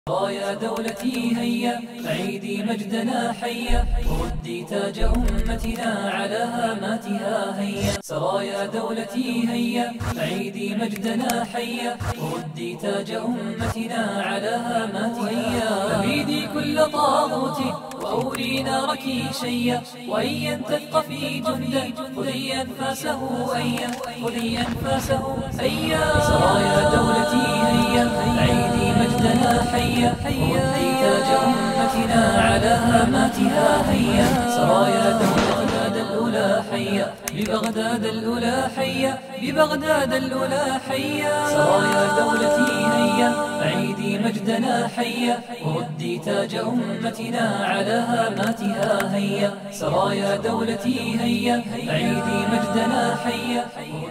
رايا دولتي هيا عيدي مجدنا حيا وردي تاج أمتنا على هاماتها هيا. سرايا دولتي هيا عيدي مجدنا حيا وردي تاج أمتنا على هاماتها هيا. أبيدي كل طاغوت وأوري نارك شيا وأيا تثقفي جندا خذي أنفاسه أيا خذي أنفاسه أيا. سرايا دولتي هيا عيدي مجدنا حيا وردي تاج أمتنا على هاماتها هيا. سرايا بغداد الأولى حيا ببغداد الأولى حيا ببغداد الأولى حيا. سرايا دولتي هيا عيدي مجدنا حيا وردي تاج أمتنا على هاماتها هيا. سرايا دولتي هيا عيدي مجدنا حيا